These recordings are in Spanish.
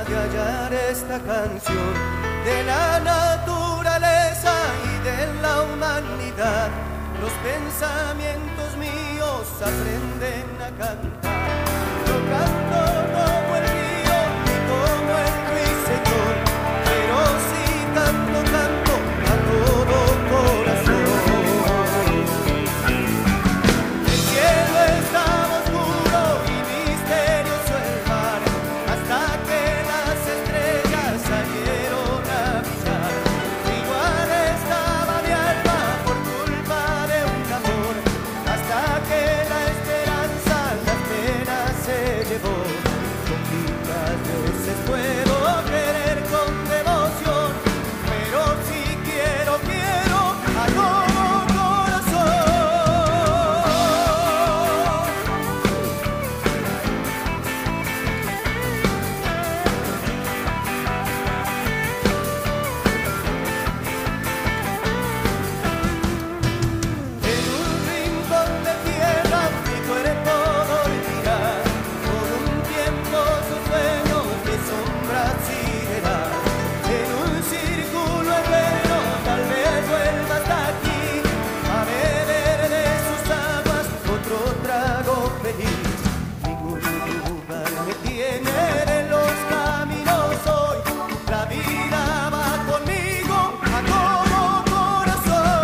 de hallar esta canción de la naturaleza y de la humanidad. Los pensamientos míos aprenden a cantar. Yo canto como el río y como el ruiseñor, pero sí canto, canto a todo corazón. El cielo estaba oscuro y misterioso el mar, hasta que las estrellas salieron a brillar. Igual estaba mi alma por culpa de un amor, hasta que la esperanza las penas se llevó. Poquitas veces puedo querer con devoción, pero si quiero, quiero a todo corazón. En un rincón de tierra mi cuerpo dormirá, por un tiempo sus sueños mi sombra seguirá. En un círculo eterno tal vez vuelva hasta aquí, a beber de sus aguas otro trago feliz. Ningún lugar me tiene en los caminos hoy, la vida va conmigo a todo corazón.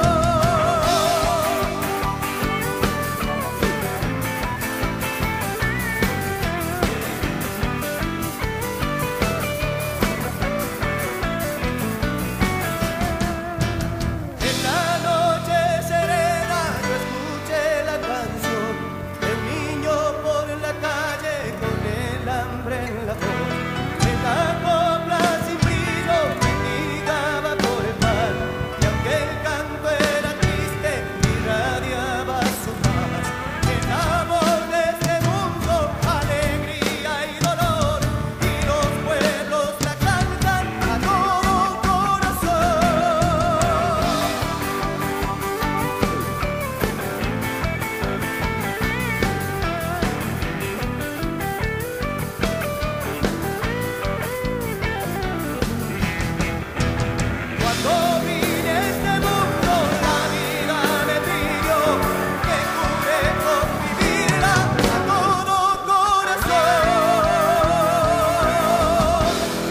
En la noche serena yo escuché la canción de un niño por la calle con el hambre en la voz. En la copla sin brillo mendigaba por el mar, y aunque el canto era triste irradiaba su paz. El amor de este mundo, alegría y dolor, y los pueblos la cantan a todo corazón. Cuando vine a este mundo la vida me pidió que juré convivirla a todo corazón.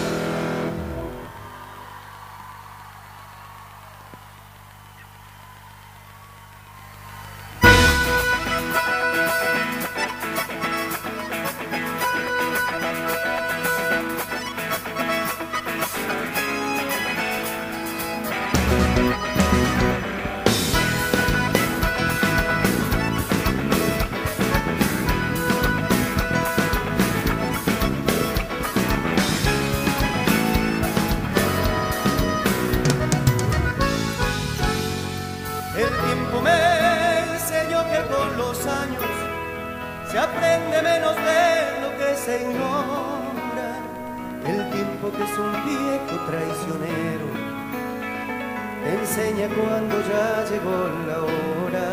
El tiempo me enseñó que con los años se aprende menos de lo que se ignora. El tiempo, que es un viejo traicionero, te enseña cuando ya llegó la hora.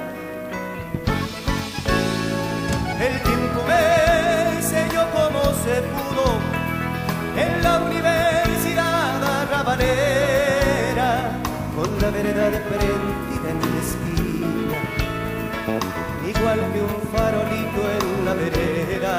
El tiempo me enseñó cómo se pudo en la universidad arrabalera, con la vereda de prendida en la esquina, igual que un farolito en la vereda.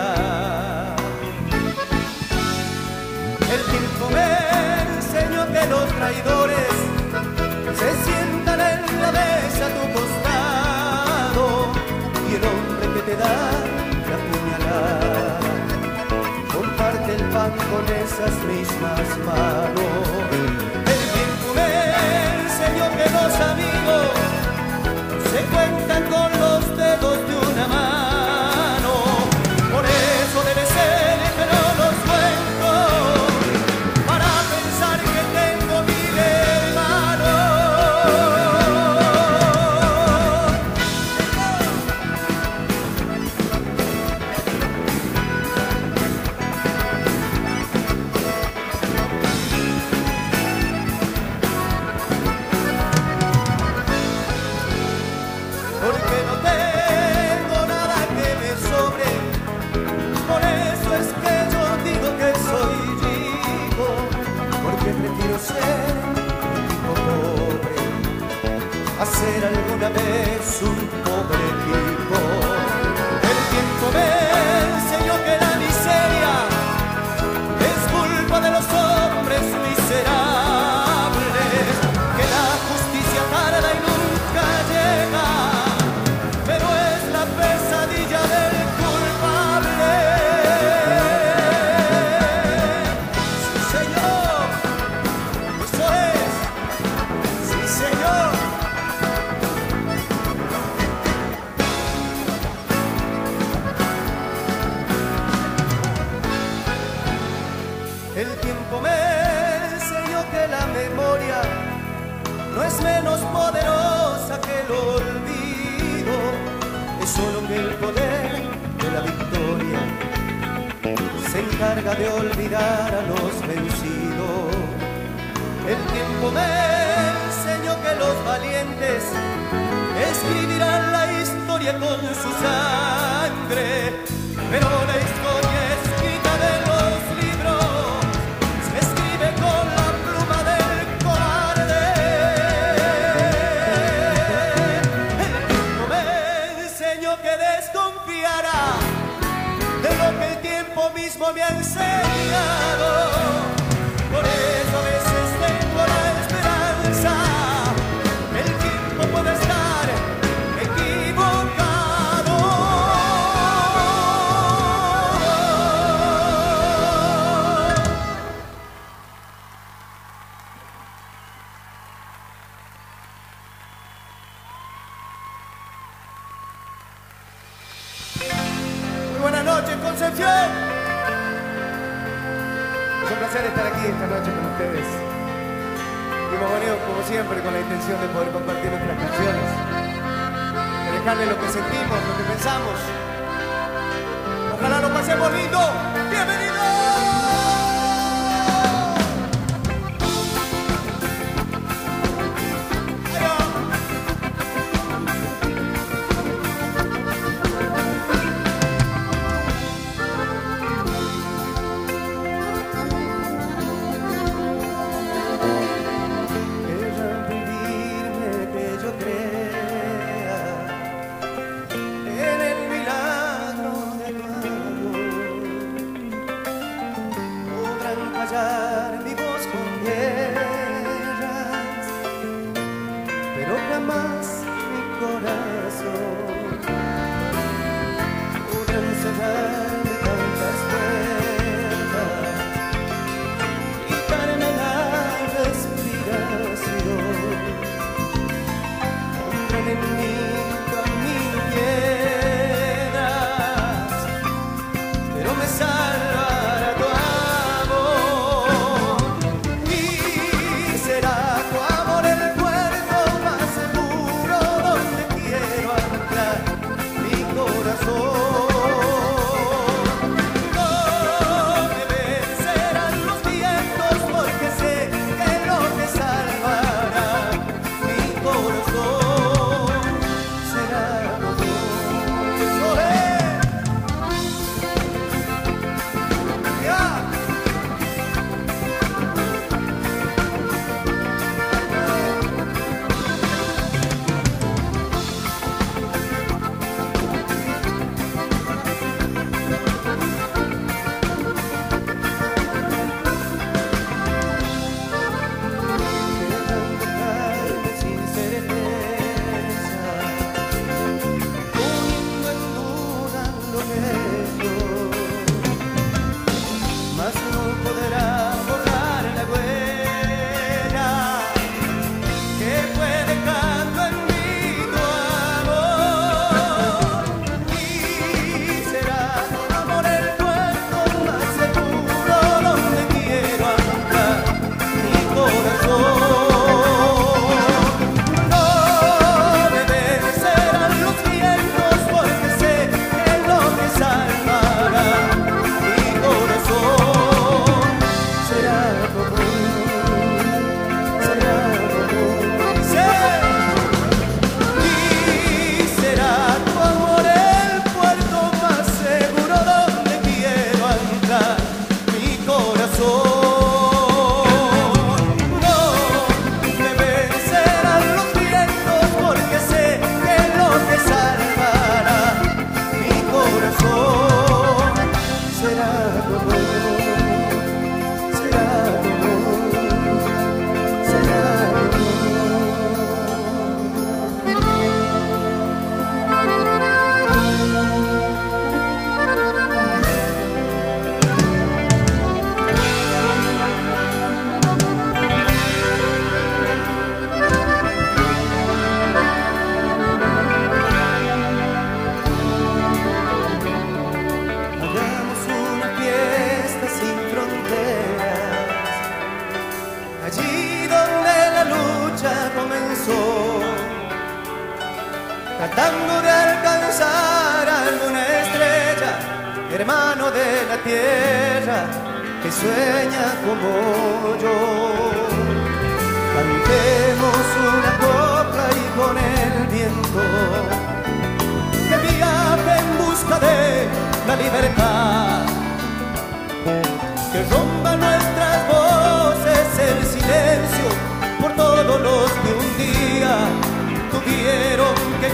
El tiempo me enseñó que los traidores se sientan en la mesa a tu costado, y el hombre que te da la puñalada comparte el pan con esas mismas manos. El tiempo me enseñó que los amigos se cuentan con los dedos de una mano. Por eso debe ser que no los cuento, para pensar que tengo mil hermanos. Porque no a ser alguna vez un pobre tipo. El tiempo me enseñó que la miseria es culpa de los hombres miserables, que la justicia tarda y nunca llega, pero es la pesadilla del culpable. Sí, señor, eso es, sí, señor. El tiempo me enseñó que la memoria no es menos poderosa que el olvido, es solo que el poder de la victoria se encarga de olvidar a los vencidos. El tiempo me enseñó que los valientes escribirán la historia con su sangre, pero la historia escrita de los libros se escribe con la pluma del cobarde. El tiempo me enseñó que desconfiara de lo que el tiempo mismo me ha enseñado. Por eso a veces tengo la esperanza, el tiempo puede estar equivocado. Muy buenas noches, Concepción. Es un placer estar aquí esta noche con ustedes. Y hemos venido, como siempre, con la intención de poder compartir nuestras canciones, de dejarles lo que sentimos, lo que pensamos. Ojalá lo pasemos lindo. ¡Bienvenidos! Mi voz con ellas, pero jamás mi corazón podrán cerrarme tantas puertas, quitarme la respiración, pondrán en mi camino piedras, pero me salvará tu amor. Salvará mi corazón. tratando de alcanzar alguna estrella, hermano de la tierra, que sueña como yo. Cantemos una copla y con el viento que viaje en busca de la libertad, que rompa nuestras voces el silencio por todos los que un día tuvieron que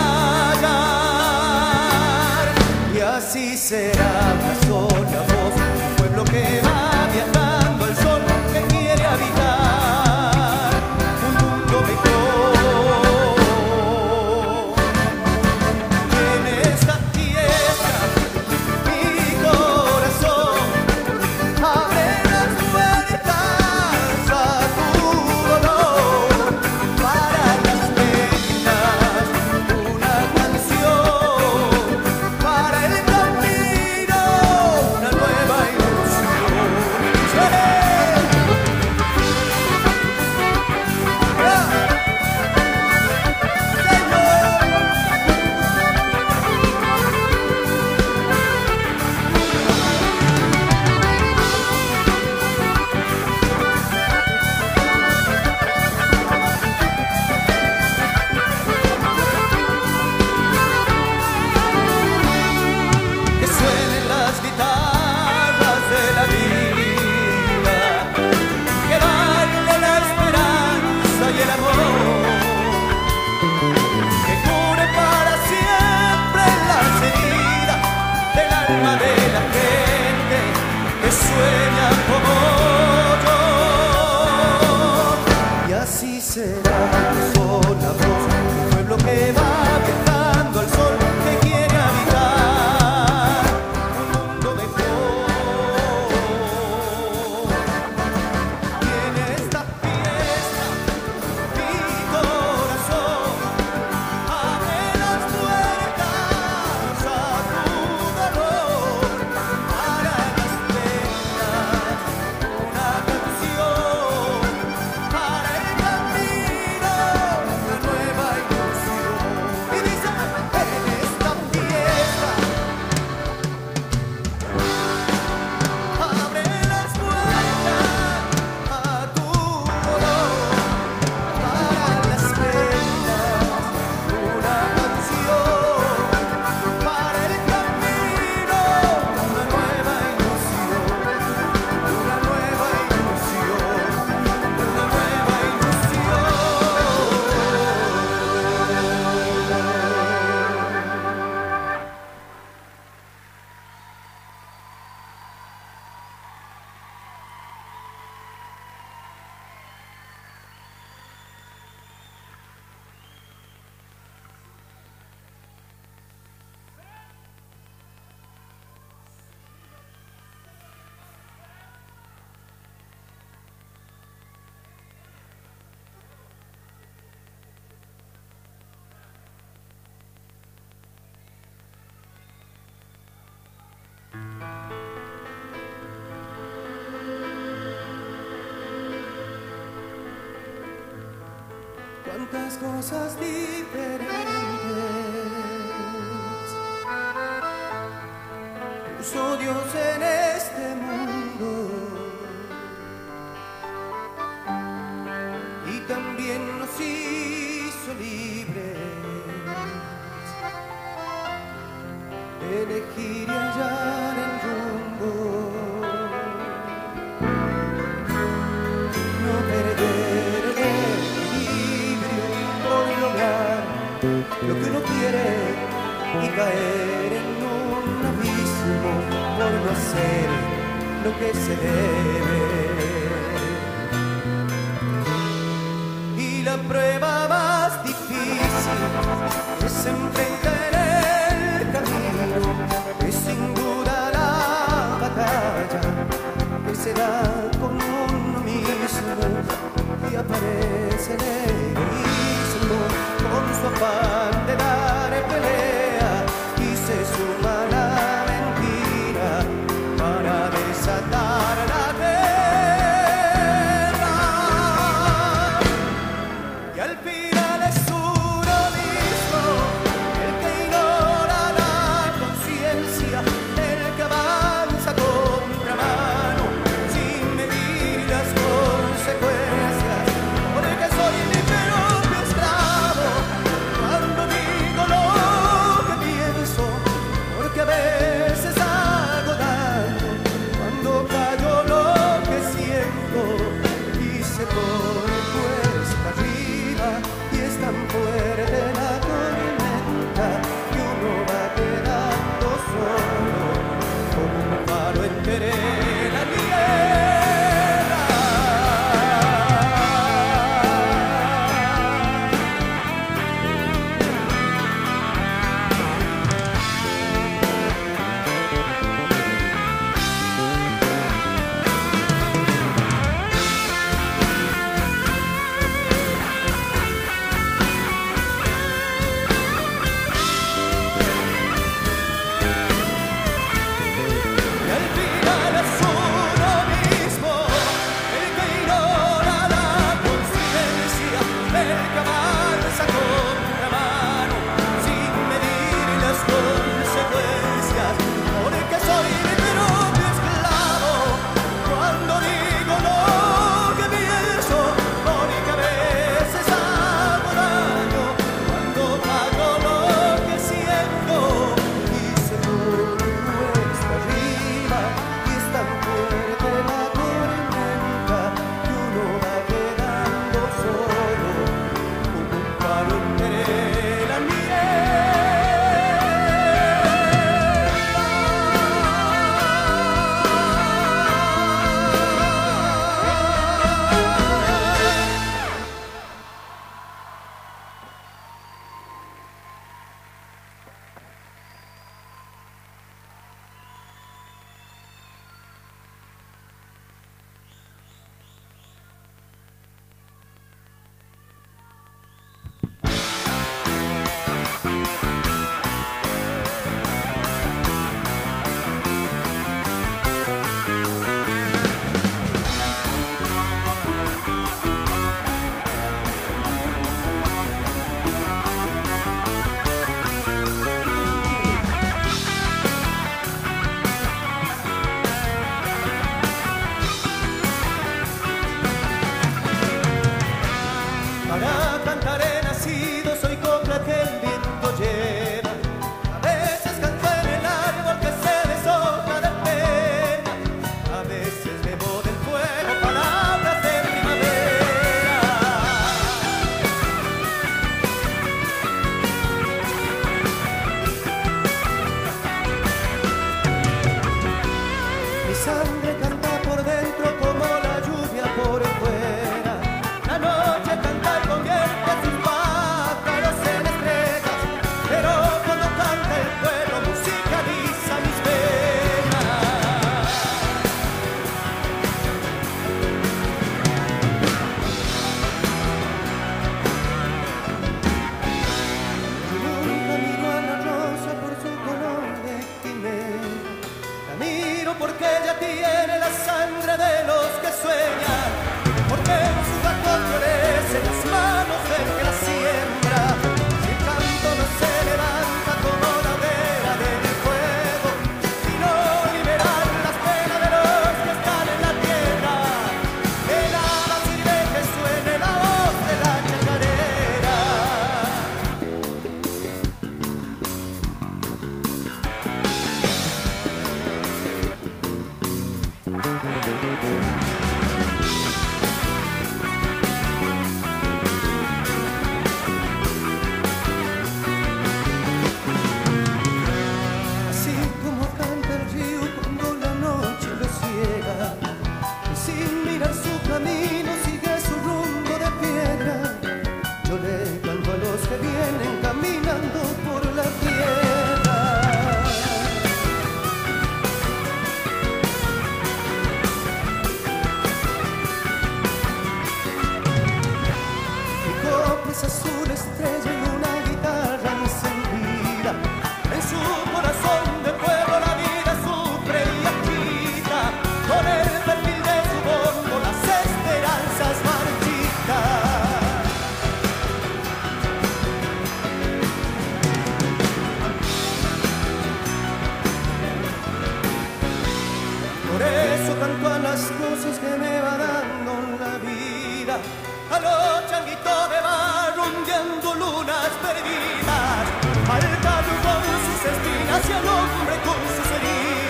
callar. Y así será una sola voz, un pueblo que va viajando al sol, que quiere habitar un mundo mejor. En esta tierra mi corazón abre las puertas a tu dolor, para las penas una canción, para el camino una nueva ilusión. Que suenen las guitarras de la vida, que baile la esperanza y el amor, que cure para siempre las heridas del alma de la gente que sueña como yo. Y así será una sola voz, un pueblo que va viajando al sol, que quiere habitar un mundo mejor. Y en esta fiesta mi corazón abre las puertas a tu dolor, para las penas una canción, para el camino una nueva ilusión. Y dice, en esta fiesta abre las puertas a tu dolor, para las penas una canción, para el camino una nueva ilusión, una nueva ilusión, una nueva cuántas cosas diferentes puso Dios en este mundo, y también nos hizo libres de elegir y hallar el rumbo, no perder el equilibrio por lograr lo que uno quiere y caer en un abismo por no hacer lo que se debe. Y la prueba más difícil que se enfrenta en el camino es sin duda la batalla que se da con uno mismo, y aparece el egoísmo con su afán de dar pelea, y se suma la mentira para desatar la guerra. Y al final es uno mismo corre cuesta arriba y es tan fuerte la tormenta que uno va quedando solo como un faro en querer la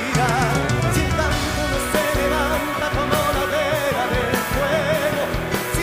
Si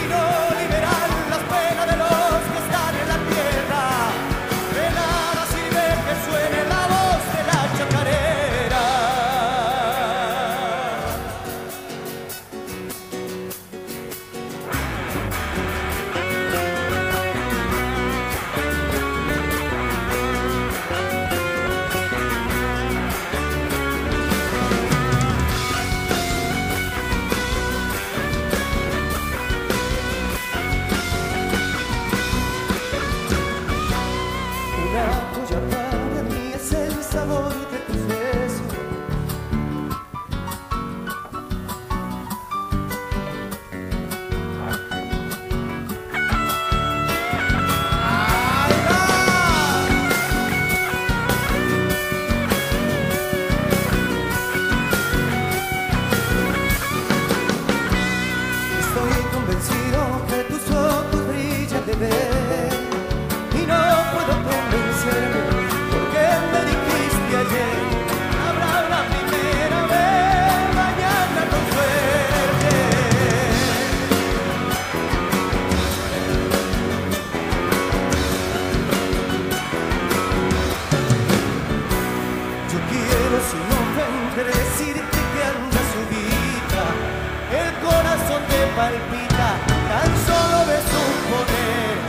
palpita tan solo de suponer.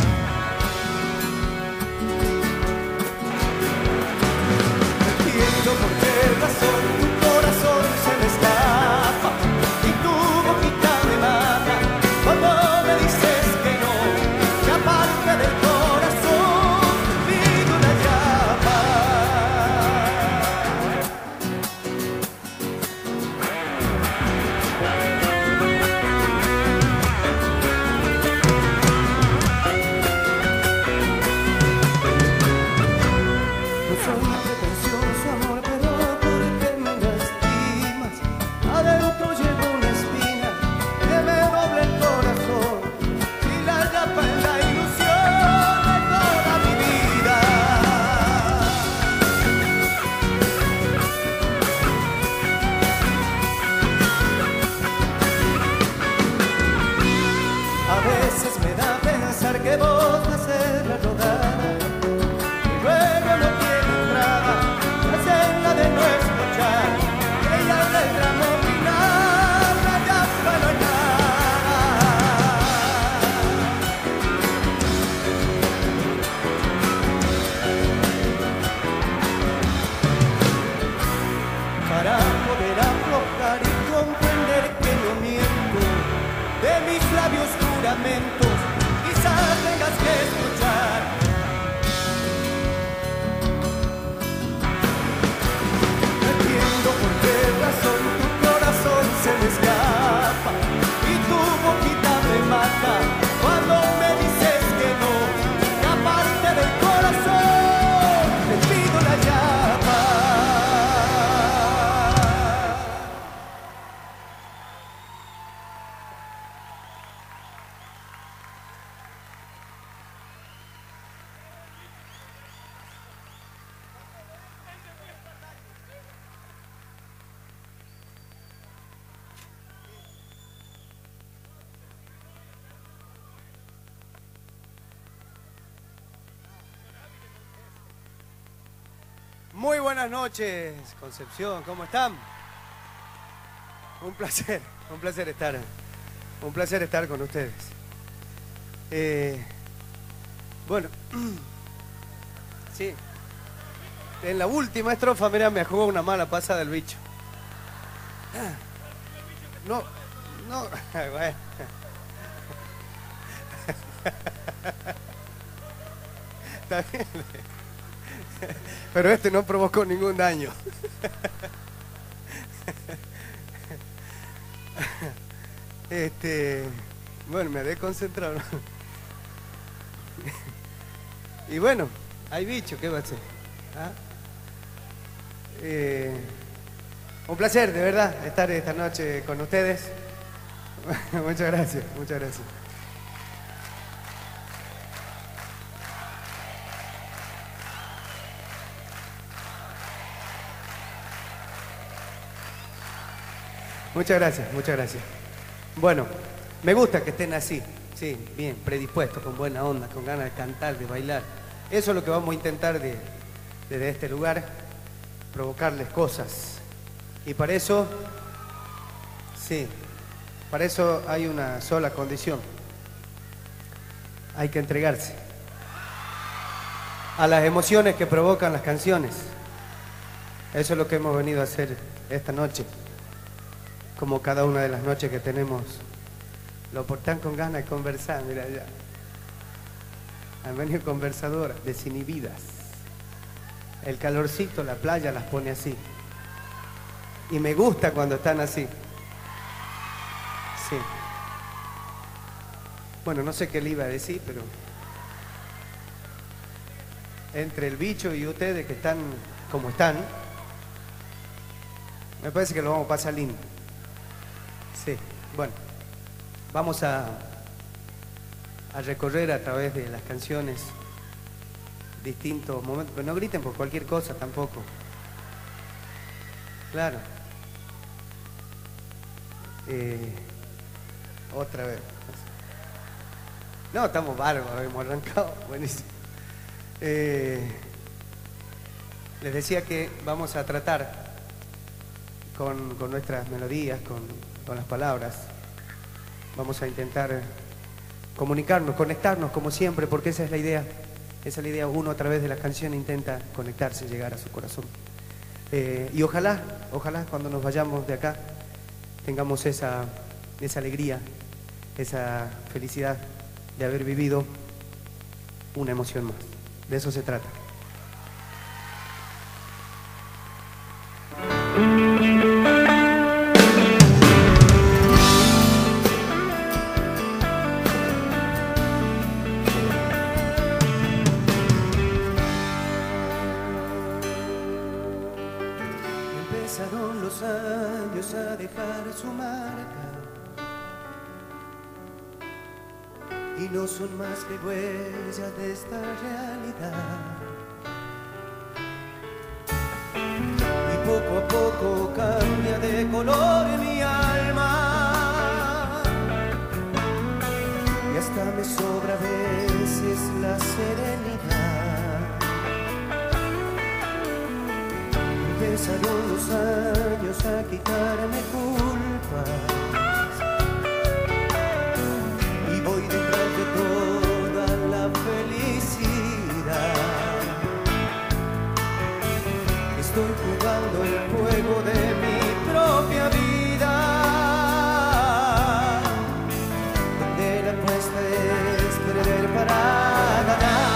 No entiendo por qué razón tu corazón se me escapa y tu boquita me mata cuando me dices que no, que aparte del corazón pido una llama. No soy pretencioso, amor, pero ¿por qué me lastimas? Adentro llevo una espina que me doble el corazón y la llama es la ilusión de toda mi vida. A veces me da pensar que vos vas a ser la rodada y luego no tiene entrada, la senda de no escuchar, que ya del tramo final, la llama no hay nada. Para poder aflojar y comprender que no miento, de mis labios juramentos, quizás tengas que escuchar. No entiendo por qué razón tu corazón se me escapa y tu boquita me mata cuando me dices que no, que aparte del corazón te pido la llama. Muy buenas noches, Concepción, ¿cómo están? Un placer estar con ustedes. Bueno, sí, en la última estrofa, mirá, me jugó una mala pasada del bicho. No, bueno. Está bien. Pero este no provocó ningún daño. Bueno, me he desconcentrado. Y bueno, hay bicho, ¿qué va a hacer? ¿Ah? Un placer, de verdad, estar esta noche con ustedes. Muchas gracias, muchas gracias. Muchas gracias, muchas gracias. Bueno, me gusta que estén así, sí, bien, predispuestos, con buena onda, con ganas de cantar, de bailar. Eso es lo que vamos a intentar desde este lugar, provocarles cosas. Y para eso, sí, para eso hay una sola condición. Hay que entregarse a las emociones que provocan las canciones. Eso es lo que hemos venido a hacer esta noche. Como cada una de las noches que tenemos, lo portan con ganas de conversar, mira allá. Han venido conversadoras, desinhibidas. El calorcito, la playa las pone así. Y me gusta cuando están así. Sí. Bueno, no sé qué le iba a decir, pero entre el bicho y ustedes que están como están, me parece que lo vamos a pasar lindo. Sí, bueno, vamos a recorrer a través de las canciones distintos momentos, pero no griten por cualquier cosa tampoco. Claro. Otra vez. No, estamos bárbaros, hemos arrancado, buenísimo. Les decía que vamos a tratar con nuestras melodías, con las palabras, Vamos a intentar comunicarnos, conectarnos como siempre, porque esa es la idea. Esa es la idea. Uno a través de las canciones intenta conectarse, llegar a su corazón. Y ojalá cuando nos vayamos de acá tengamos esa alegría, esa felicidad de haber vivido una emoción más. De eso se trata. Empezaron los años a dejar su marca y no son más que huellas de esta realidad. Y poco a poco cambia de color mi alma y hasta me sobra a veces la serenidad. Empezaron los años a quitarme culpas y voy detrás de toda la felicidad. Estoy jugando el juego de mi propia vida, donde la apuesta es perder para ganar.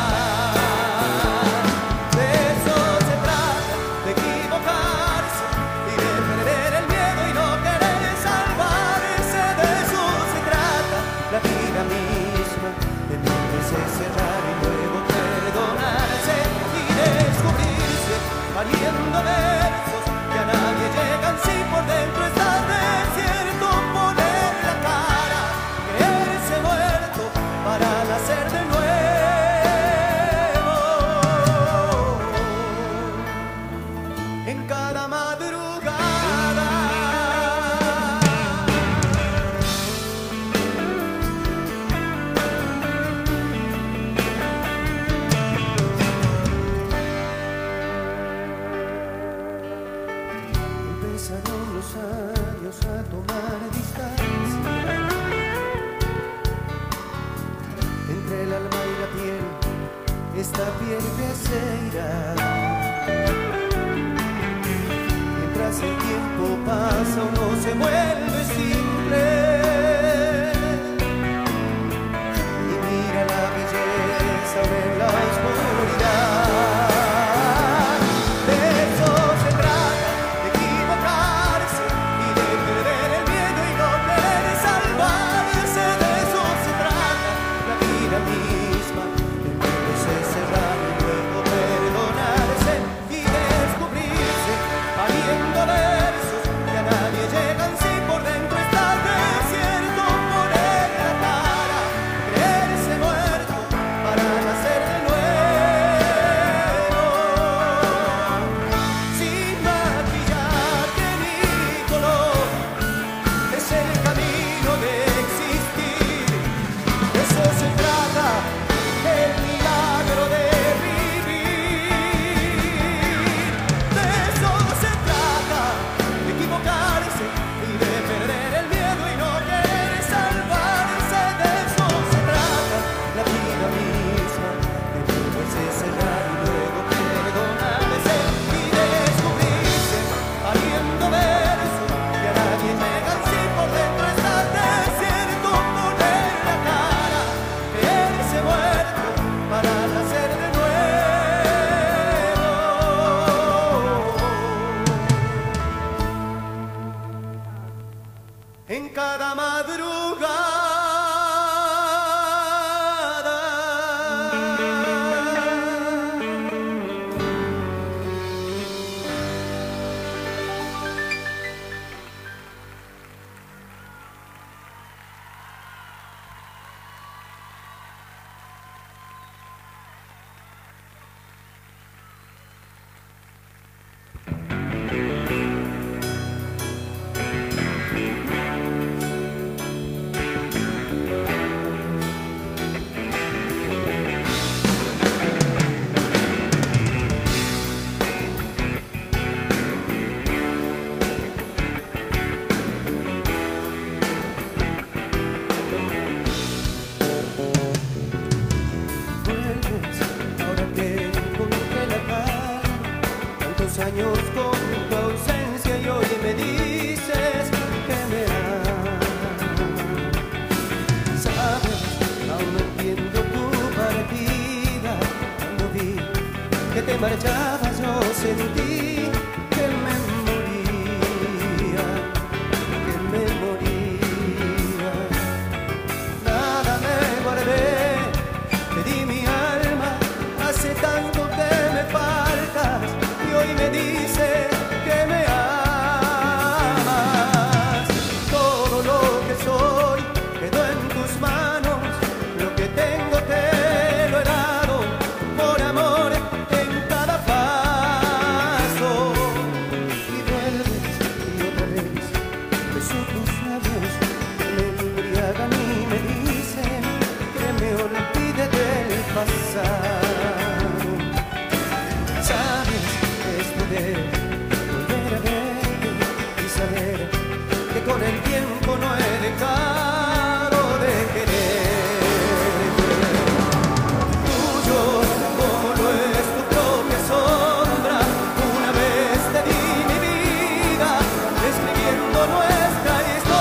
Pariendo versos que a nadie llegan si por dentro está desierto. Poner la cara, creerse muerto para nacer de nuevo en cada madrugada. Empezaron los años a tomar distancia entre el alma y la piel, esta piel que se irá. Mientras el tiempo pasa uno se vuelve simple y mira la belleza en la oscuridad. En cada madrugada. años con tu ausencia y hoy me dices que me amas. Sabes, aún no entiendo tu partida. Cuando vi que te marchabas yo sentí que me moría, que me moría. Nada me guardé, te di mi alma, hace tanto que me faltas y hoy me dices que me amas. Todo lo que soy quedó en tus manos, lo que tengo te lo he dado por amor en cada paso. Y vuelves y otra vez, beso tus labios que me embriagan y me dicen que me olvide del pasado. Sabes que es poder volver a verte y saber que con el tiempo no he dejado de quererte. Tuyo como lo es tu propia sombra, una vez te di mi vida escribiendo nuestra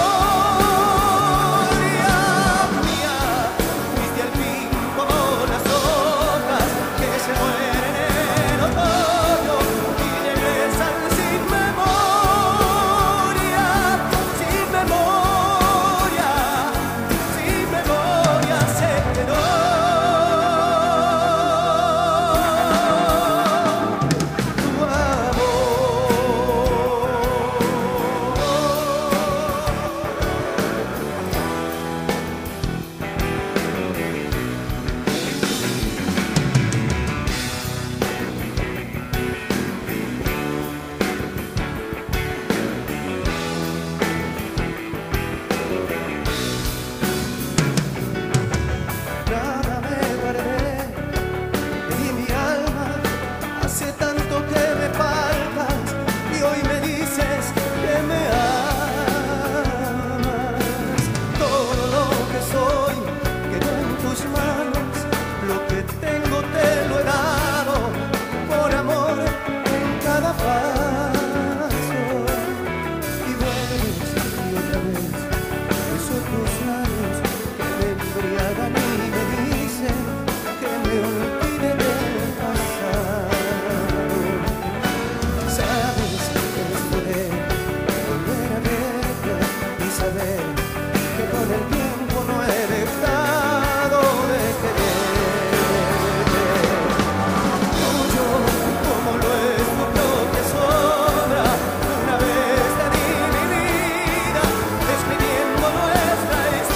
historia. Mía, fuiste al fin como las hojas que se mueren en otoño y regresan sin memoria, sin memoria, sin memoria se quedó tu amor. Nada me guardé, te di mi alma, hace tanto que me faltas y hoy me dices que me amas. Todo lo que soy quedó en tus manos, lo que tengo te lo he dado por amor en cada paso. Y vuelves y otra vez, beso tus labios que me embriagan y me dicen que me olvide del pasado. Sabes que es poder volver a verte y saber que con el tiempo no he dejado de quererte. Tuyo como lo es tu propia sombra, una vez te di mi vida escribiendo nuestra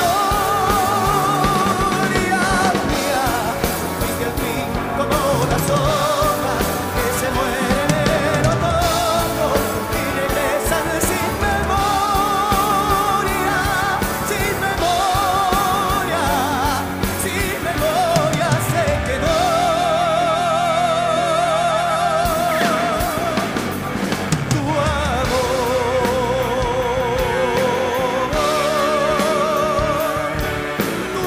historia. Mía, fuiste al fin como las hojas que se mueren en otoño y regresan sin memoria, sin memoria, sin memoria se quedó tu amor, tu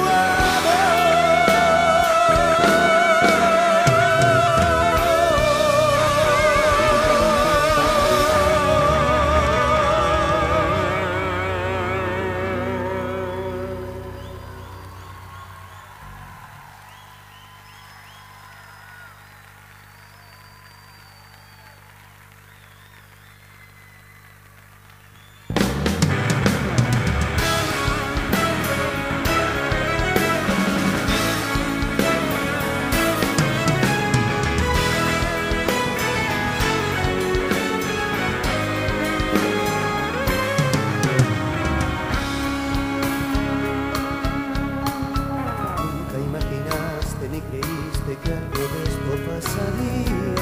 Nunca imaginaste ni creíste que algo de esto pasaría.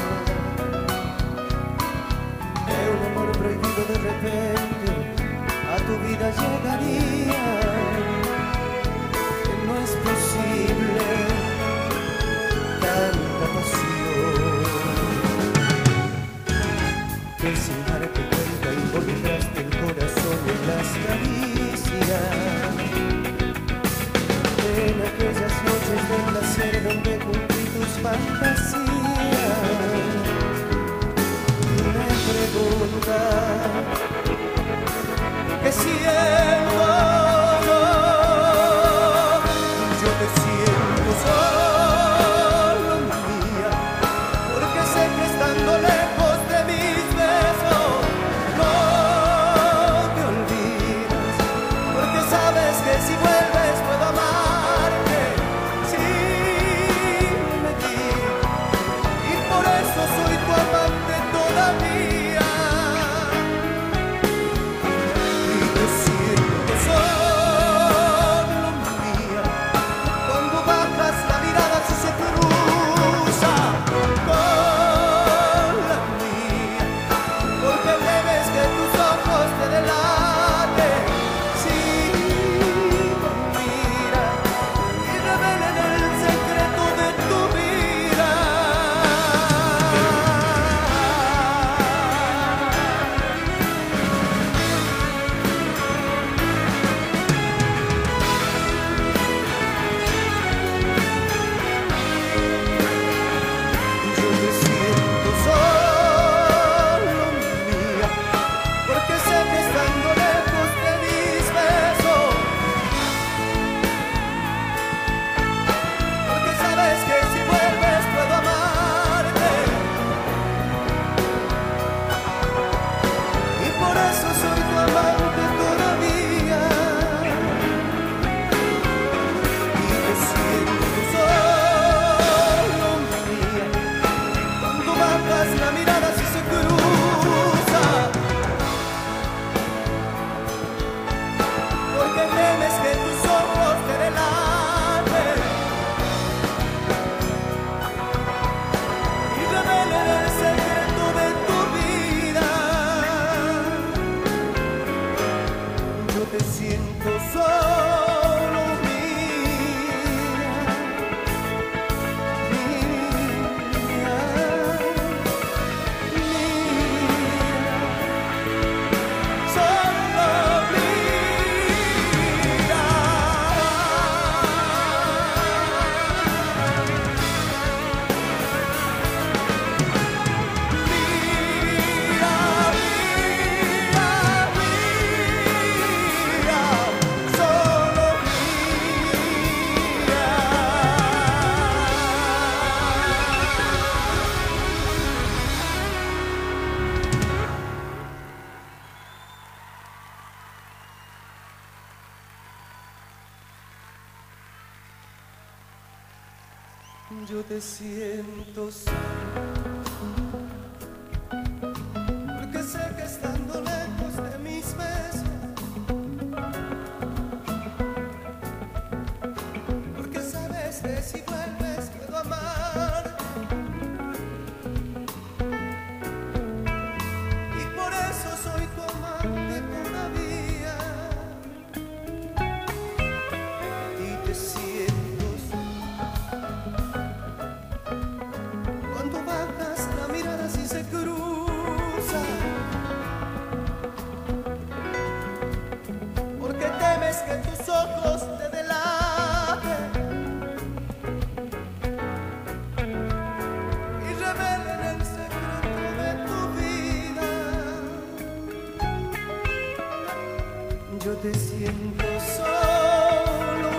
Que un amor prohibido de repente a tu vida llegaría. Que no es posible tanta pasión. Que sin darte cuenta involucraste el corazón en las caricias. En aquellas noches de placer donde cumplí tus fantasías. Y una si vuelves puedo amarte sin medir, y por eso soy tu amante todavía. Y te siento solo mía, cuando bajas la mirada si se cruza con la mía, porque temes que tus ojos te delaten si me miras y revelen el secreto de tu vida. Yo me siento solo mía, porque sé que estando lejos de mis besos, porque sabes que si vuelves puedo amarte, y por eso soy tu amante todavía. Y te siento solo mía, cuando bajas la mirada si se cruza, porque temes que tus ojos te delaten y revelen el secreto de tu vida. Yo te siento solo mía, mía, solo yo te siento solo, porque sé que estando lejos de mis besos, porque sabes que si vuelves puedo amarte, y por eso soy tu amante todavía. Y te siento cuando bajas la mirada si se cruza, porque temes que tus ojos te delaten y revelen el secreto de tu vida. Yo te siento solo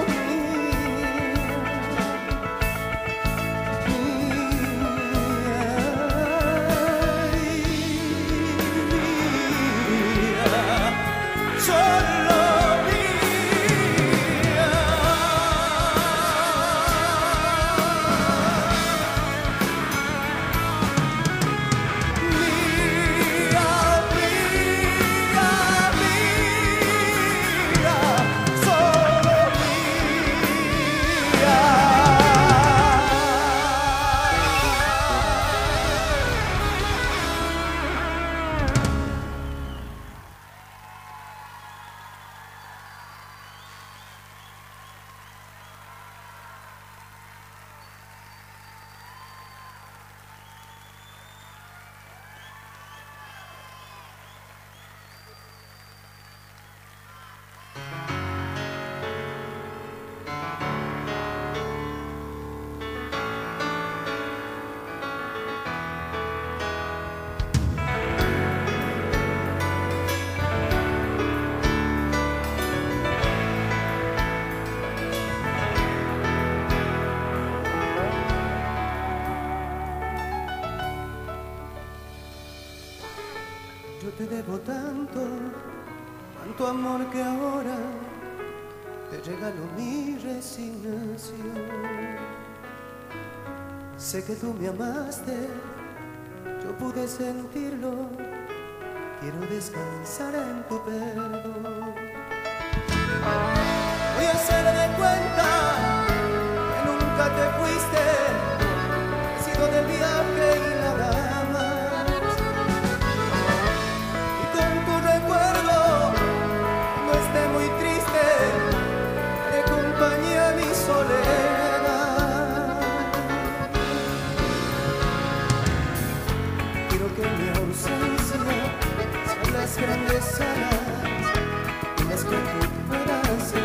Yo te debo tanto, tanto amor que ahora te regalo mi resignación. Sé que tú me amaste, yo pude sentirlo. Quiero descansar en tu perdón. Voy a hacer de cuenta que nunca te fuiste. He sido del viaje y nada más. Y con tu recuerdo no esté muy triste, te acompañé a mi soledad. Quiero que mi ausencia sean las grandes alas en las que tú puedas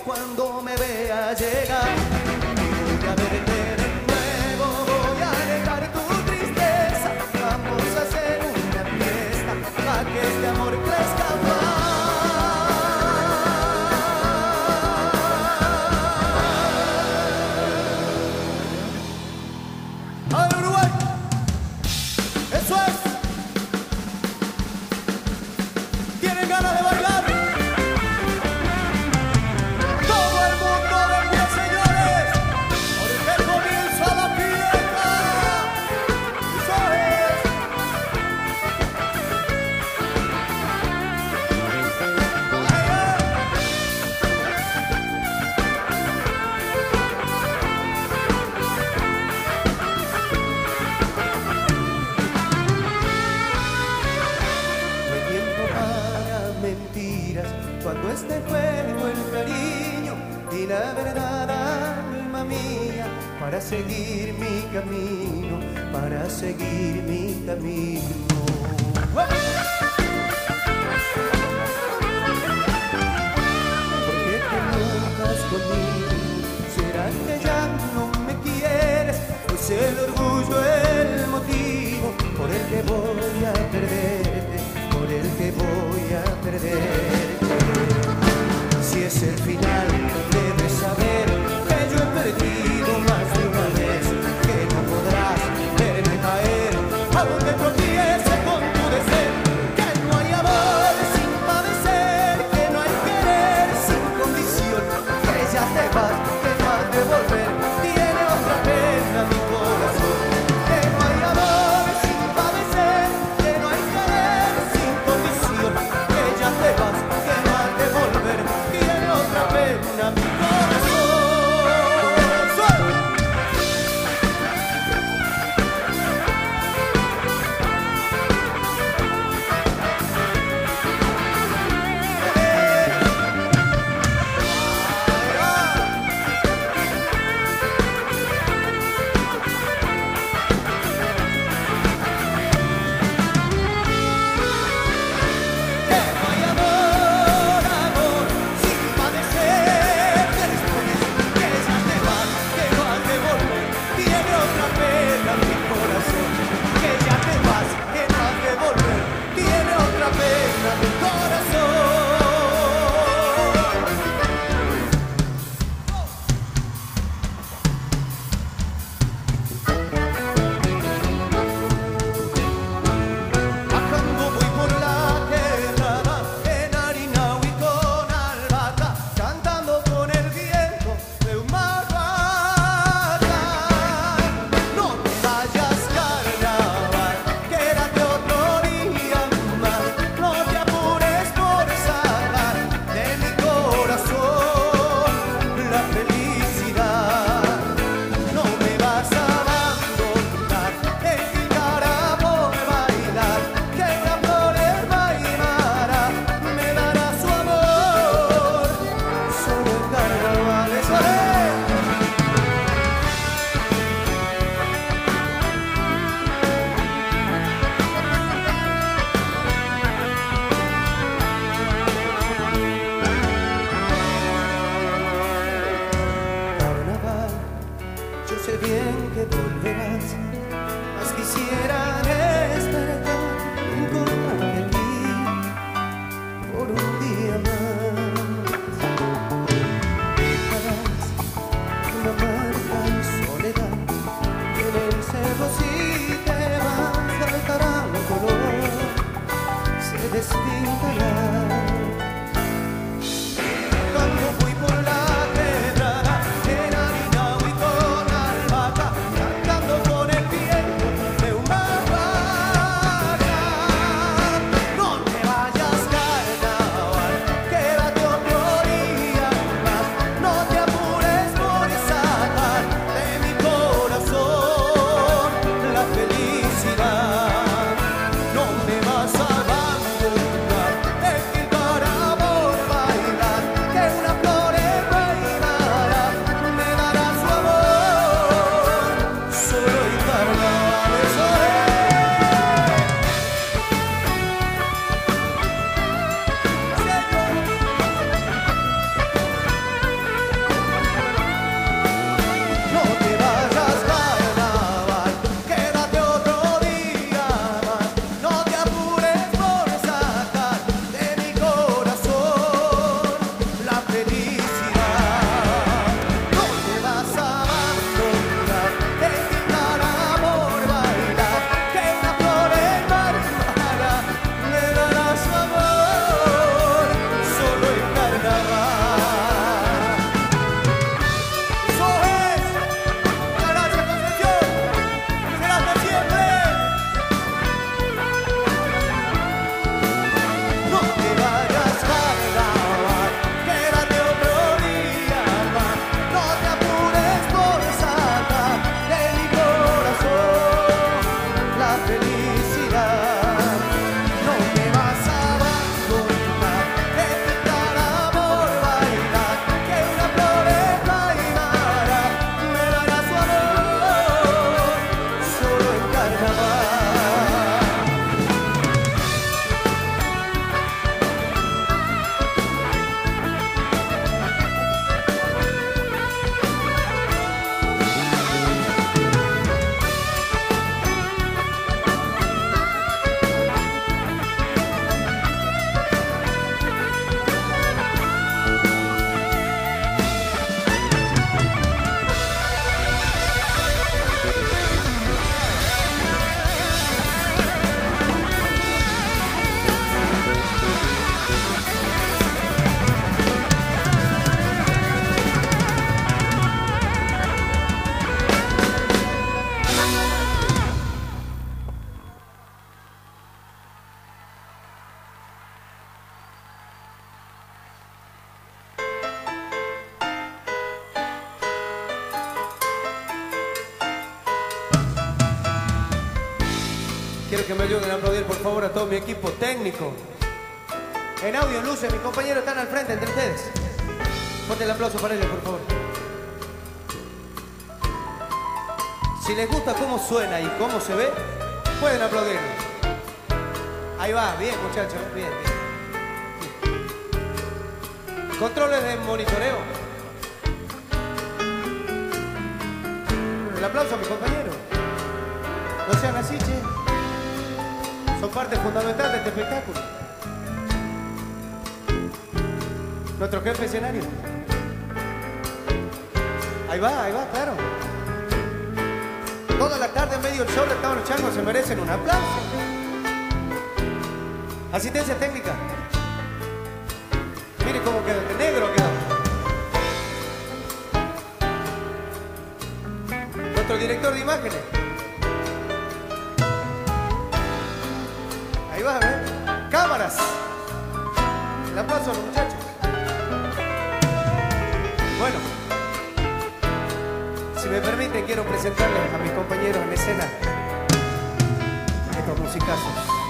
cuando me vea llegar. Voy a verte de nuevo, voy a alejar tu tristeza. Vamos a hacer una fiesta para que este amor crezca más. ¡Ay, Uruguay! ¡Eso es! ¿Tienen ganas de bailar? Todo el mundo de pie, señores, porque comienza la fiesta. ¡Eso es! No hay tiempo para mentiras cuando este juego el cariño y la verdad, alma mía, para seguir mi camino, para seguir mi camino. ¿Por qué te enojas conmigo? ¿Será que ya no me quieres? Pues el orgullo es el motivo por el que voy a perderte, por el que voy a perderte. Si es el final, debes saber que yo he perdido más de una vez, que no podrás verme caer, aunque tropiece con tu deseo, que no hay amor sin padecer, que no hay querer sin condición, que ya te vas, que no has de volver, tiene otra pena mi corazón. Que no hay amor sin padecer, que no hay querer sin condición, que ya te vas, que no has de volver, tiene otra pena mi corazón. ¡Suelta! Que no hay amor, amor, sin padecer, que después, que ya te vas, que no has de volver, tiene otra pena mi corazón. Que ya te vas, que no has de volver, tiene otra pena mi corazón. Bajando voy por la quebrada, en Harinao y con albahaca, cantando con el viento de un maguacán. No te vayas, carnaval, quédate otro día más, no te apures por sacar de mi corazón la felicidad. No me vas a abandonar en mi cara por bailar, que la flores bailará, me dará su amor, solo en carnaval. ¡Eso es! Carnaval, yo sé bien que volverás, mas quisiera despertar y encontrarte aquí por un día más. Dejarás una marca en soledad en el cerro. Si te vas, saltará el color, se despintará. Cuando fui por la quebrada, en Harinao y con albahaca, cantando con el viento de un maguacán. No te vayas, carnaval, quédate que me ayuden a aplaudir, por favor, a todo mi equipo técnico. En audio, en luces, mis compañeros están al frente entre ustedes. Ponte el aplauso para ellos, por favor. Si les gusta cómo suena y cómo se ve, pueden aplaudir. Ahí va, bien, muchachos, bien, bien. Controles de monitoreo. El aplauso a mis compañeros. No sean así, che. Son parte fundamental de este espectáculo. Nuestro jefe escenario. Ahí va, claro. Toda la tarde, en medio del show, de todos los changos se merecen un aplauso. Asistencia técnica. Mire cómo quedó, de negro quedó. Nuestro director de imágenes. Ahí va, ¿eh? Cámaras. El aplauso a los muchachos. Bueno, si me permiten, quiero presentarles a mis compañeros en escena estos musicazos.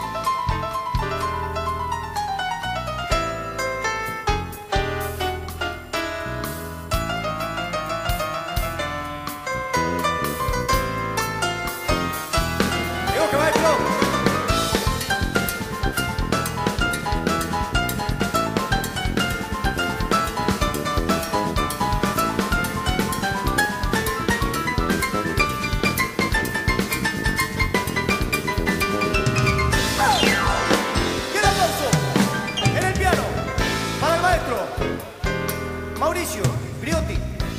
Mauricio Briotti.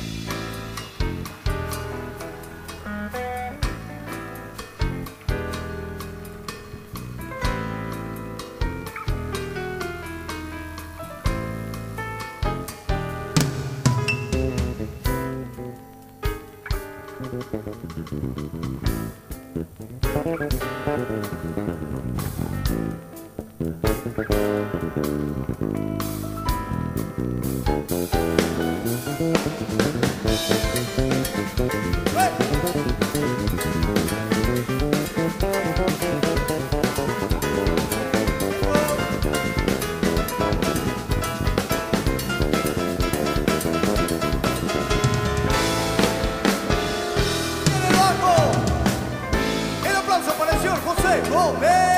El aplauso para el señor José Gómez.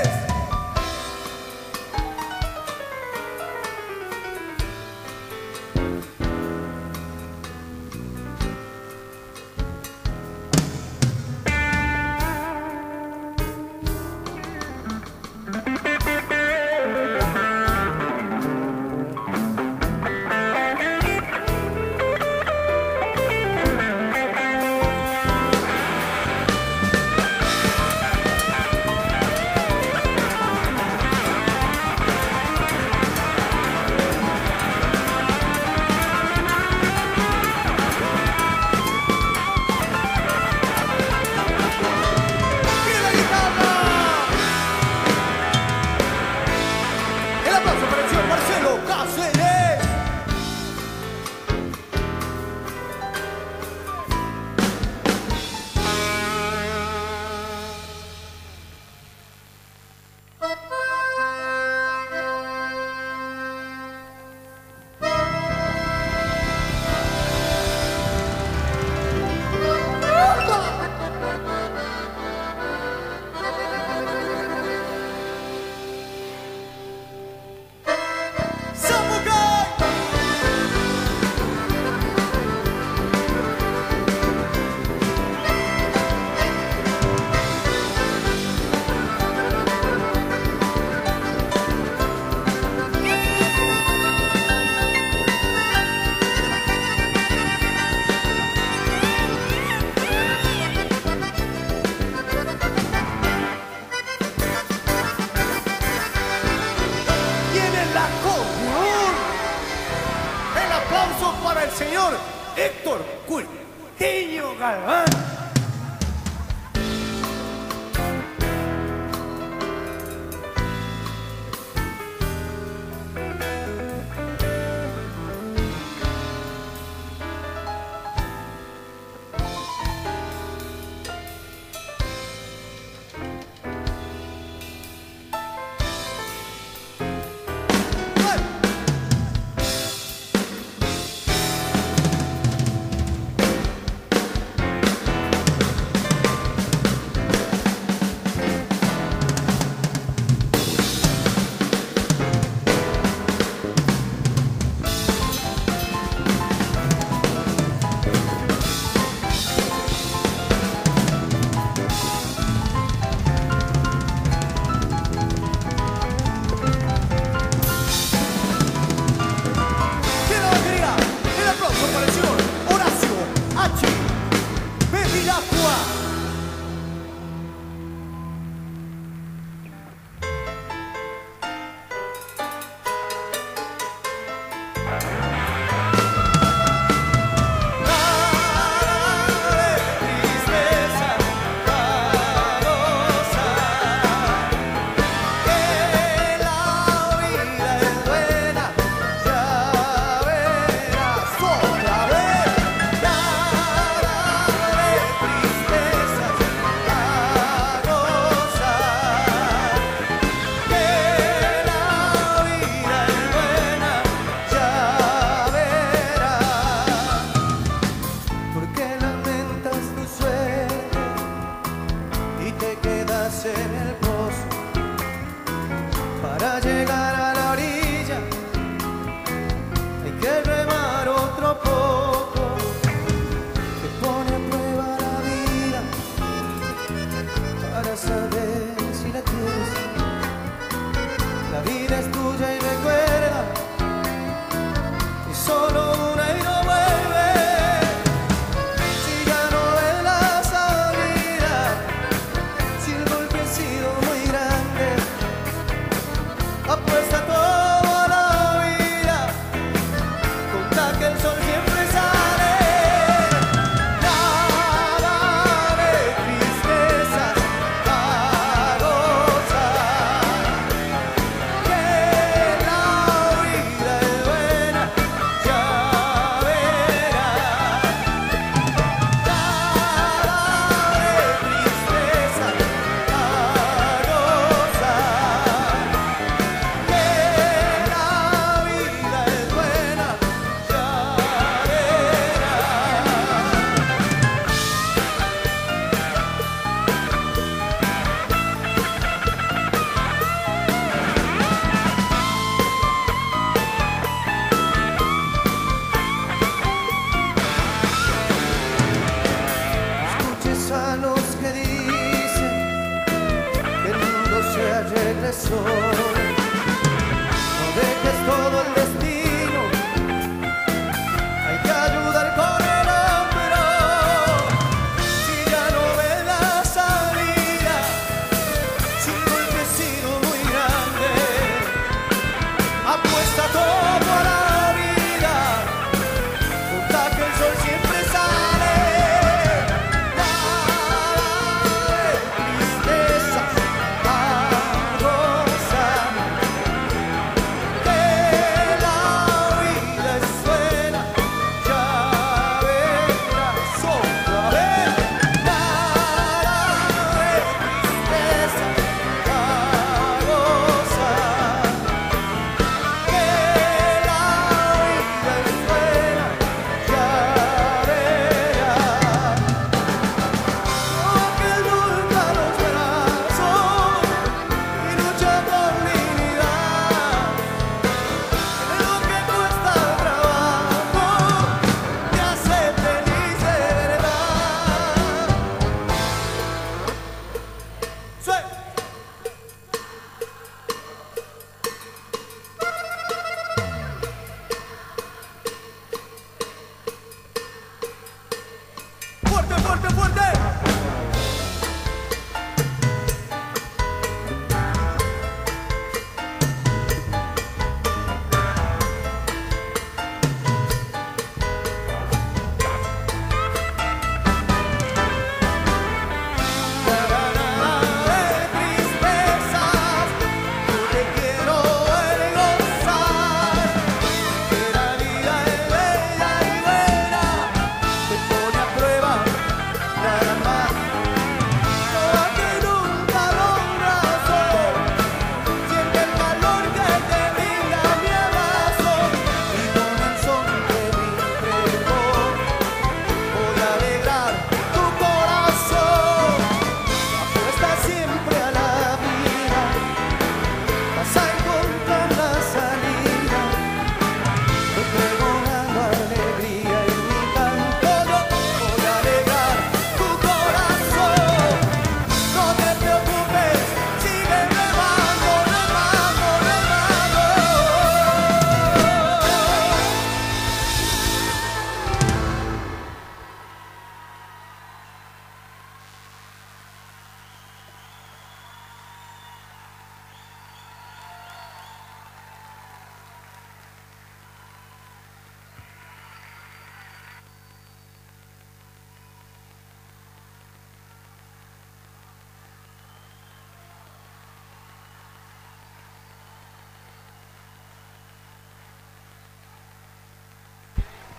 Para el señor Héctor Curtiño Galván.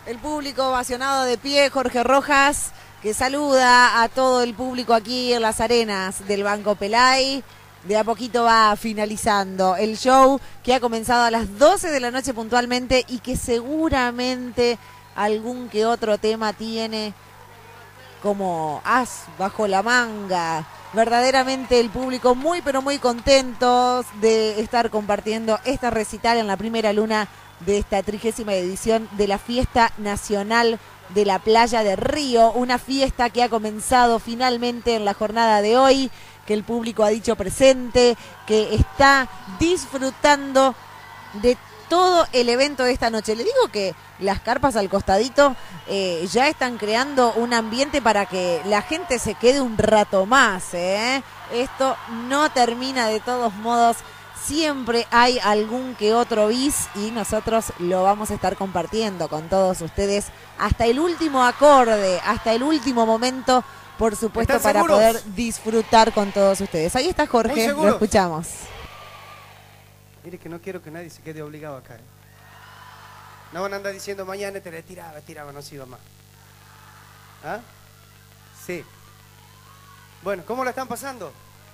El público ovacionado de pie, Jorge Rojas, que saluda a todo el público aquí en las arenas del Banco Pelay. De a poquito va finalizando el show que ha comenzado a las 12 de la noche puntualmente y que seguramente algún que otro tema tiene como as bajo la manga. Verdaderamente el público muy pero muy contentos de estar compartiendo esta recital en la primera luna de esta 30ª edición de la Fiesta Nacional de la Playa de Río, una fiesta que ha comenzado finalmente en la jornada de hoy, que el público ha dicho presente, que está disfrutando de todo el evento de esta noche. Le digo que las carpas al costadito ya están creando un ambiente para que la gente se quede un rato más, ¿eh? Esto no termina de todos modos. Siempre hay algún que otro bis y nosotros lo vamos a estar compartiendo con todos ustedes hasta el último acorde, hasta el último momento, por supuesto, para poder disfrutar con todos ustedes. Ahí está Jorge, lo escuchamos. Mire que no quiero que nadie se quede obligado acá. No van a andar diciendo mañana te le tiraba, no se iba más. ¿Ah? Sí. Bueno, ¿cómo la están pasando?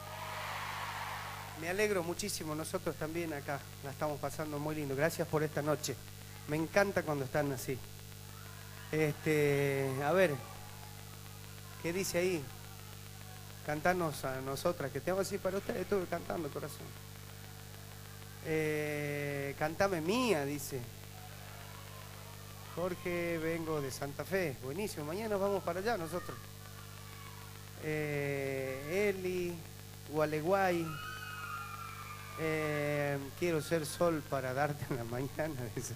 Me alegro muchísimo, nosotros también acá la estamos pasando muy lindo. Gracias por esta noche. Me encanta cuando están así. A ver, ¿qué dice ahí? Cantanos a nosotras, que tengo así para ustedes, estuve cantando, corazón. Cantame Mía, dice. Jorge, vengo de Santa Fe. Buenísimo, mañana vamos para allá nosotros. Eli, Gualeguay. Quiero ser sol para darte en la mañana, dice.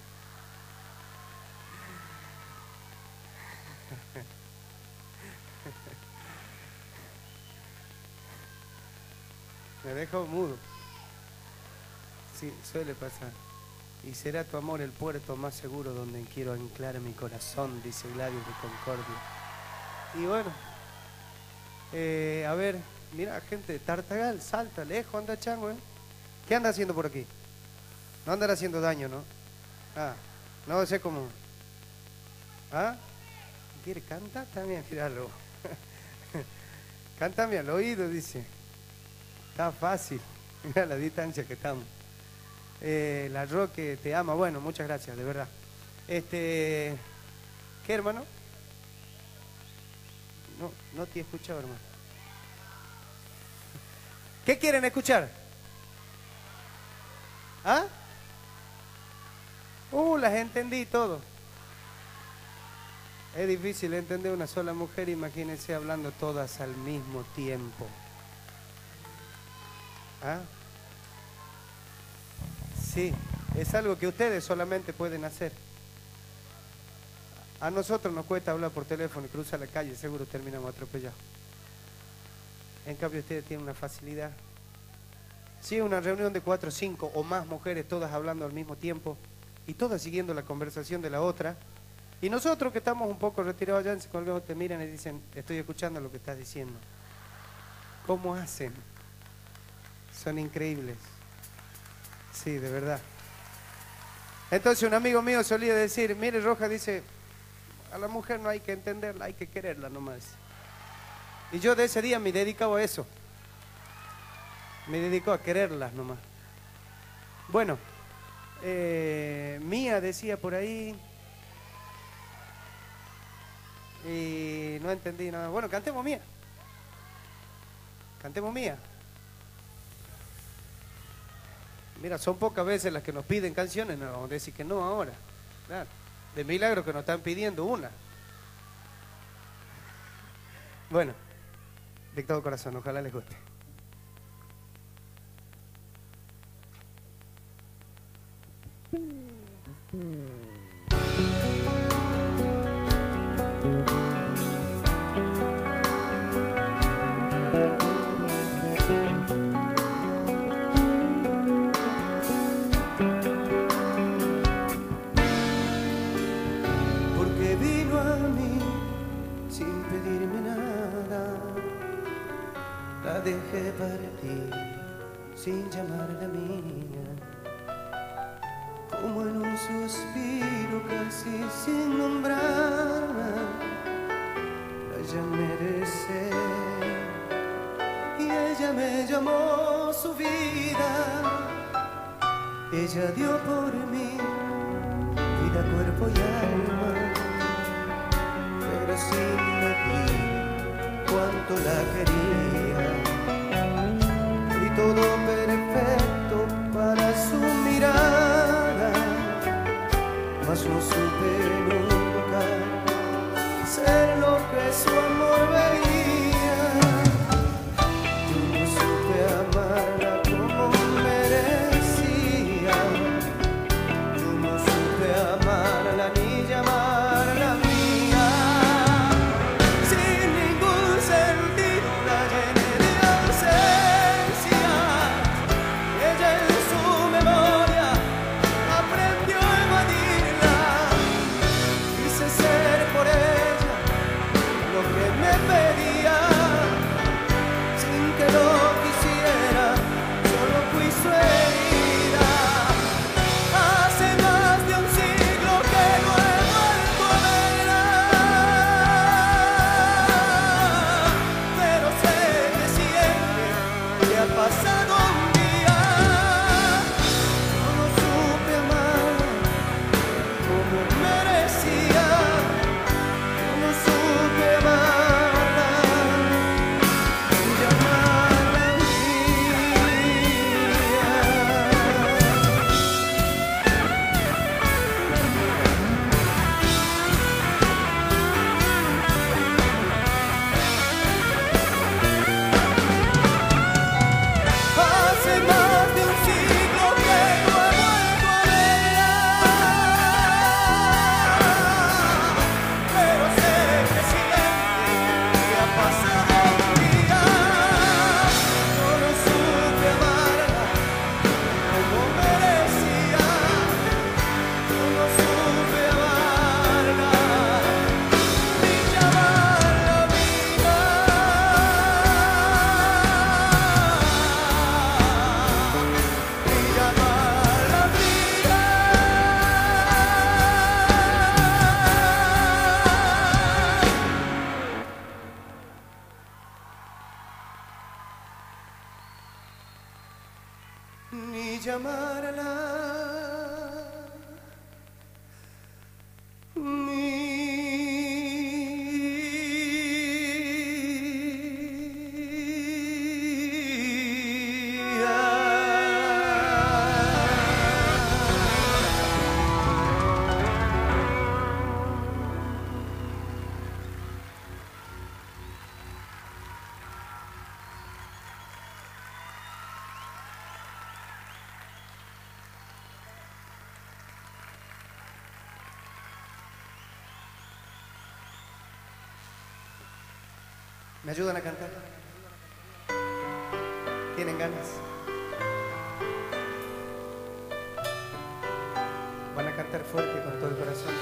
Me dejo mudo. Sí, suele pasar. Y será tu amor el puerto más seguro donde quiero anclar mi corazón, dice Gladys de Concordia. Y bueno, a ver, mira, gente de Tartagal, salta, lejos, anda chango, ¿eh? ¿Qué anda haciendo por aquí? No andará haciendo daño, ¿no? Ah, no sé cómo. ¿Ah? ¿Quiere cantar también? Míralo. Cántame al oído, dice. Está fácil. Mira la distancia que estamos. La Roque te ama. Bueno, muchas gracias, de verdad. ¿Qué, hermano? No te he escuchado, hermano. ¿Qué quieren escuchar? ¿Ah? Las entendí todo. Es difícil entender una sola mujer, imagínense hablando todas al mismo tiempo. ¿Ah? Sí, es algo que ustedes solamente pueden hacer. A nosotros nos cuesta hablar por teléfono y cruzar la calle, seguro terminamos atropellados. En cambio ustedes tienen una facilidad. Si es una reunión de 4, 5 o más mujeres, todas hablando al mismo tiempo y todas siguiendo la conversación de la otra, y nosotros que estamos un poco retirados allá, cuando te miran y dicen, estoy escuchando lo que estás diciendo. ¿Cómo hacen? Son increíbles. Sí, de verdad. Entonces un amigo mío solía decir, mire Roja, dice, a la mujer no hay que entenderla, hay que quererla nomás. Y yo de ese día me dedicaba a eso. Me dedico a quererlas nomás. Bueno, Mía decía por ahí, y no entendí nada. Bueno, cantemos Mía. Cantemos Mía. Mira, son pocas veces las que nos piden canciones, no vamos a decir que no ahora. Claro, de milagro que nos están pidiendo una. Bueno, de todo corazón, ojalá les guste. Porque vino a mí sin pedirme nada, la dejé partir sin llamarla mía. Como en un suspiro así sin nombrarla, ella merece. Y ella me llamó su vida, ella dio por mí vida, cuerpo y alma, pero sin medir cuánto la quería. Y todo perfecto para su mirada, mas no supe nunca ser lo que su amor veía. Yo no supe amarla como merecía, yo no supe amarla ni llamarla mía. Sin ningún sentido la llené de ausencia, ella en su memoria aprendió a evadirla. Quise ser por ella lo que me pedía, sin que lo quisiera, solo fui su herida. Hace más de un siglo que no he vuelto a verla, pero sé que siempre le ha pasado un día. Yo no supe amarla como merecía, yo no supe amarla ni llamarla mía. Hace más de un siglo que no he vuelto a verla, pero sé que siempre le ha pasado un día. Yo no supe amarla como merecía, yo no supe amarla ni llamarla mía. Ni llamarla mía. Ni llamarla ¿Me ayudan a cantar? ¿Tienen ganas? Van a cantar fuerte con todo el corazón.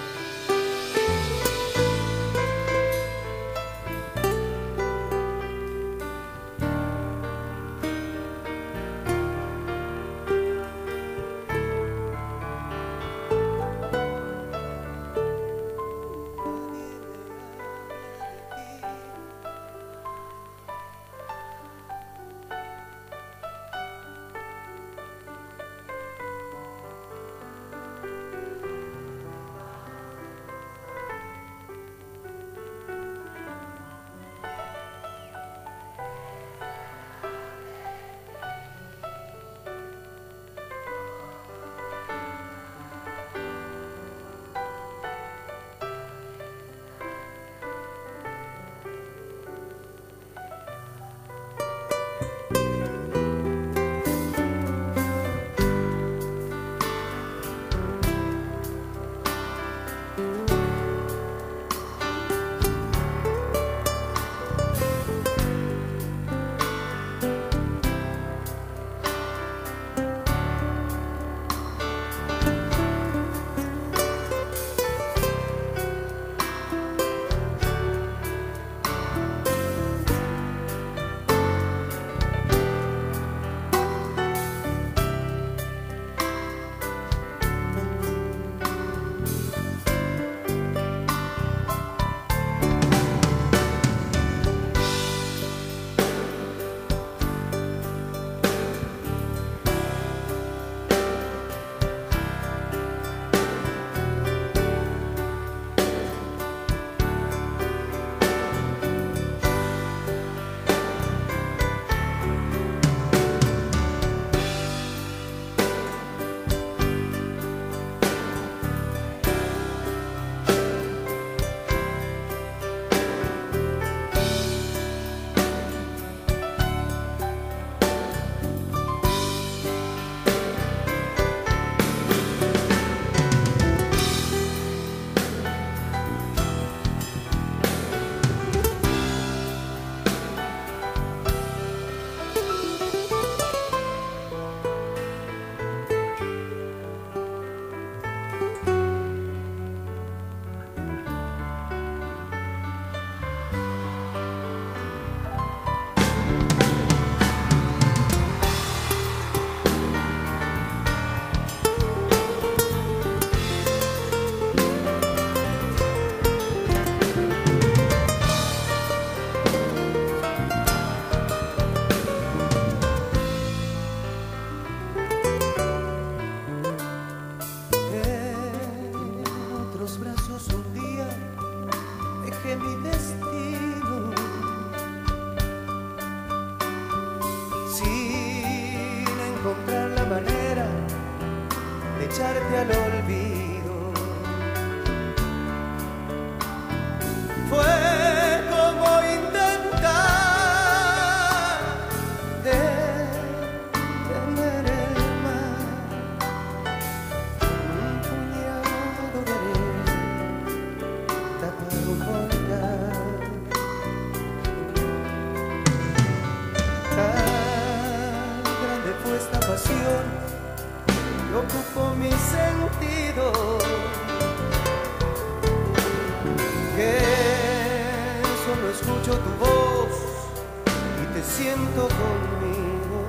siento conmigo,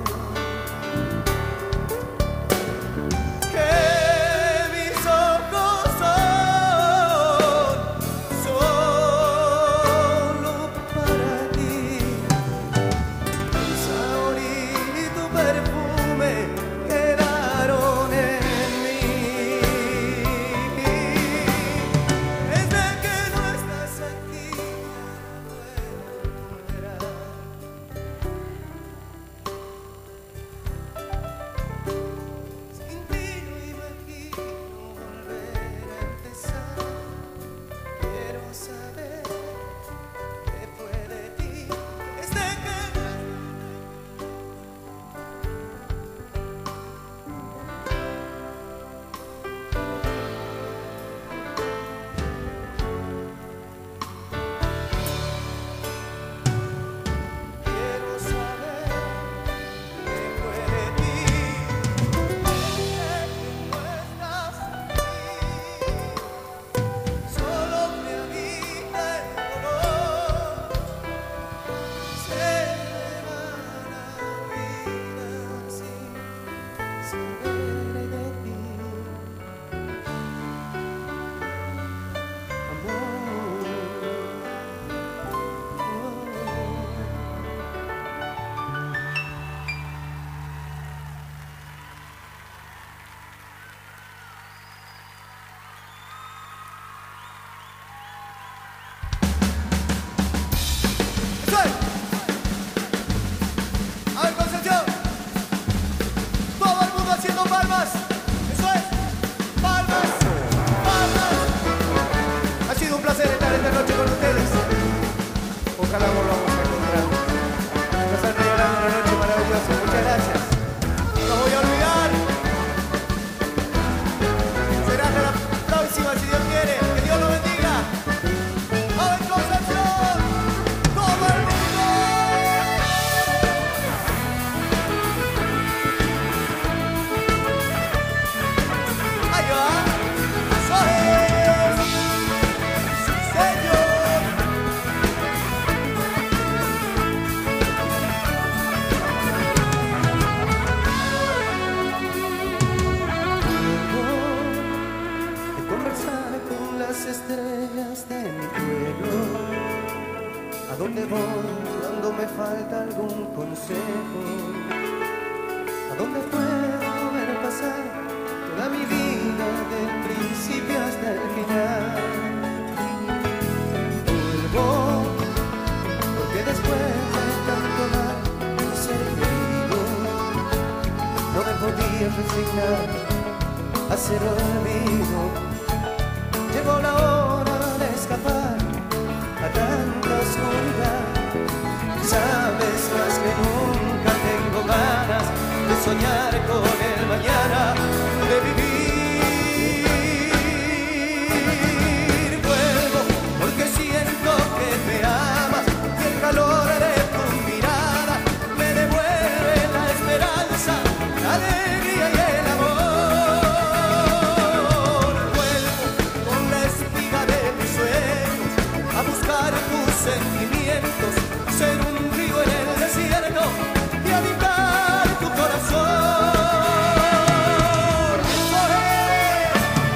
que mis ojos son solo para ti. Tu sabor y tu perfume quedaron en mí. Desde que no estás aquí ya no puedo volver. Sin ti no imagino volver a empezar. Quiero saber qué fue de ti. Desde que quiero saber qué fue de ti. Desde que no estás aquí, solo me habita el dolor. Se me va la vida sin saber de ti, ¡Eso es! A ver, Concepción. Todo el mundo haciendo palmas. Eso es. Palmas. Palmas. Ha sido un placer estar esta noche con ustedes. Ojalá volvamos a encontrar. Nos han regalado una noche maravillosa. Muchas gracias. No los voy a olvidar. Será hasta la próxima, si Dios quiere. Que Dios los bendiga. A ver, Concepción. Todo el mundo. Ahí va. Eso es. Sí, señor. De conversar con las estrellas de mi pueblo. ¿A dónde voy cuando me falta algún consejo? ¿A dónde puedo ver pasar toda mi vida del principio hasta el final? Vuelvo, porque después de tanto mal y ser querido, no me podía resignar a ser olvido. Llegó la hora de escapar a tanta oscuridad. Sabes más que nunca tengo ganas de soñar con el mañana, de vivir. Vuelvo porque siento que me amas y el calor de tu mirada me devuelve la esperanza, la alegría y el amor. Vuelvo con la espiga de mis sueños a buscar tus sentimientos, ser un río en el desierto y habitar tu corazón. Eso es,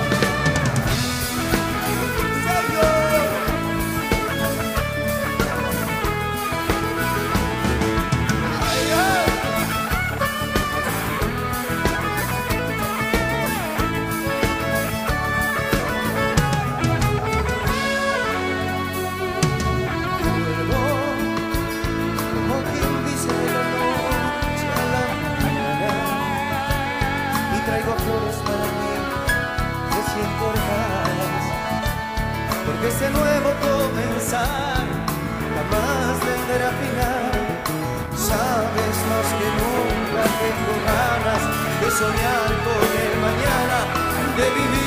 Señor. Ay, ay. Vuelvo como quien dice la noche a la mañana y traigo flores para ti recién cortadas, porque ese nuevo comenzar jamás tendrá final. Sabes más que nunca tengo ganas de soñar con el mañana, de vivir.